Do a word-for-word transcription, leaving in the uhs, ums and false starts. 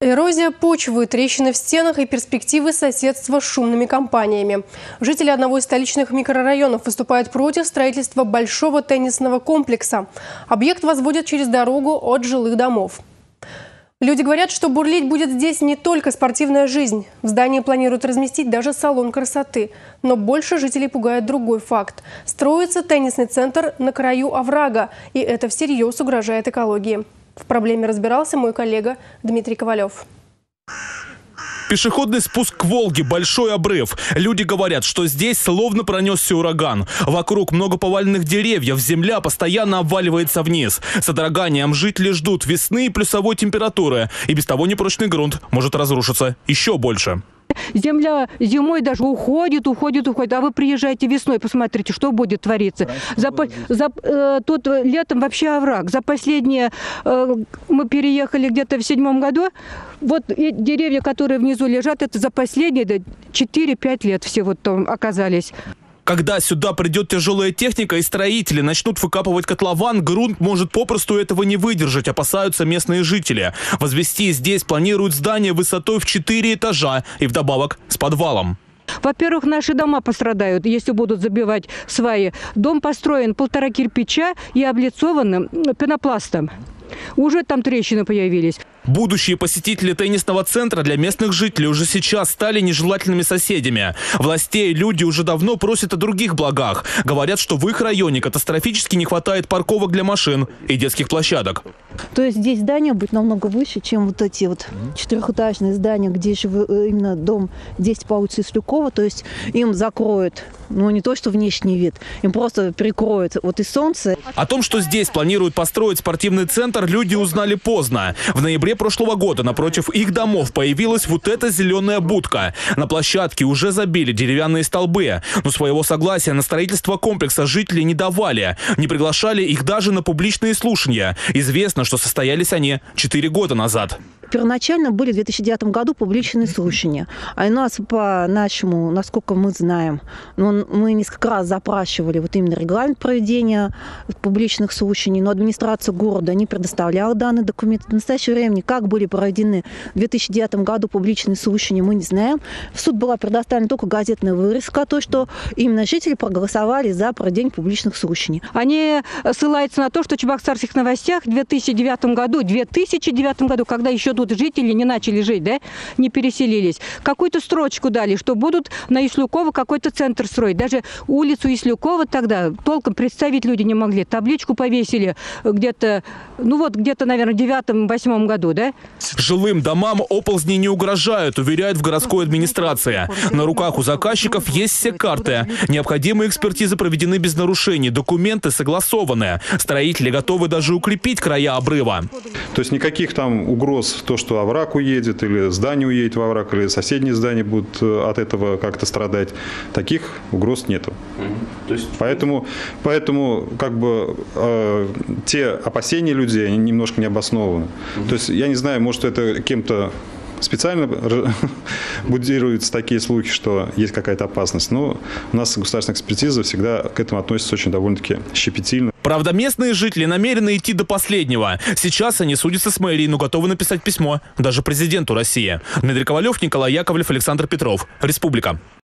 Эрозия почвы, трещины в стенах и перспективы соседства с шумными компаниями. Жители одного из столичных микрорайонов выступают против строительства большого теннисного комплекса. Объект возводят через дорогу от жилых домов. Люди говорят, что бурлить будет здесь не только спортивная жизнь. В здании планируют разместить даже салон красоты. Но больше жителей пугает другой факт. Строится теннисный центр на краю оврага, и это всерьез угрожает экологии. В проблеме разбирался мой коллега Дмитрий Ковалев. Пешеходный спуск к Волге, большой обрыв. Люди говорят, что здесь словно пронесся ураган. Вокруг много поваленных деревьев, земля постоянно обваливается вниз. С содроганием жители ждут весны и плюсовой температуры. И без того непрочный грунт может разрушиться еще больше. Земля зимой даже уходит, уходит, уходит. А вы приезжаете весной, посмотрите, что будет твориться. За, за, э, тут летом вообще овраг. За последние, э, мы переехали где-то в седьмом году. Вот и деревья, которые внизу лежат, это за последние четыре-пять лет все вот там оказались. Когда сюда придет тяжелая техника и строители начнут выкапывать котлован, грунт может попросту этого не выдержать, опасаются местные жители. Возвести здесь планируют здание высотой в четыре этажа и вдобавок с подвалом. Во-первых, наши дома пострадают, если будут забивать сваи. Дом построен полтора кирпича и облицован пенопластом. Уже там трещины появились. Будущие посетители теннисного центра для местных жителей уже сейчас стали нежелательными соседями. Властей люди уже давно просят о других благах. Говорят, что в их районе катастрофически не хватает парковок для машин и детских площадок. То есть здесь здание будет намного выше, чем вот эти вот четырехэтажные здания, где же именно дом десять по улице Ислюкова. То есть им закроют, ну не то что внешний вид, им просто прикроют вот и солнце. О том, что здесь планируют построить спортивный центр, люди узнали поздно. В ноябре прошлого года напротив их домов появилась вот эта зеленая будка. На площадке уже забили деревянные столбы. Но своего согласия на строительство комплекса жители не давали. Не приглашали их даже на публичные слушания. Известно, что состоялись они четыре года назад. Первоначально были в две тысячи девятом году публичные слушания. А у нас по нашему, насколько мы знаем, ну, мы несколько раз запрашивали вот именно регламент проведения публичных слушаний, но администрация города не предоставляла данные документы. В настоящее время, как были проведены в две тысячи девятом году публичные слушания, мы не знаем. В суд была предоставлена только газетная вырезка, то, что именно жители проголосовали за проведение публичных слушаний. Они ссылаются на то, что в Чебоксарских новостях в две тысячи девятом году, в две тысячи девятом году, когда еще тут жители не начали жить, да, не переселились, какую-то строчку дали, что будут на Ислюкова какой-то центр строить. Даже улицу Ислюкова тогда толком представить люди не могли. Табличку повесили где-то, ну вот где-то, наверное, в девятом-восьмом году, да? Жилым домам оползни не угрожают, уверяют в городской администрации. На руках у заказчиков есть все карты. Необходимые экспертизы проведены без нарушений, документы согласованы. Строители готовы даже укрепить края обрыва. То есть никаких там угроз в то, что овраг уедет, или здание уедет в овраг, или соседние здания будут от этого как-то страдать. Таких угроз нету. То есть... Поэтому, поэтому как бы э, те опасения людей, они немножко не обоснованы. Mm-hmm. То есть я не знаю, может это кем-то специально будируются такие слухи, что есть какая-то опасность. Но у нас государственная экспертиза всегда к этому относится очень довольно-таки щепетильно. Правда, местные жители намерены идти до последнего. Сейчас они судятся с мэрией, но готовы написать письмо даже президенту России. Дмитрий Ковалев, Николай Яковлев, Александр Петров. Республика.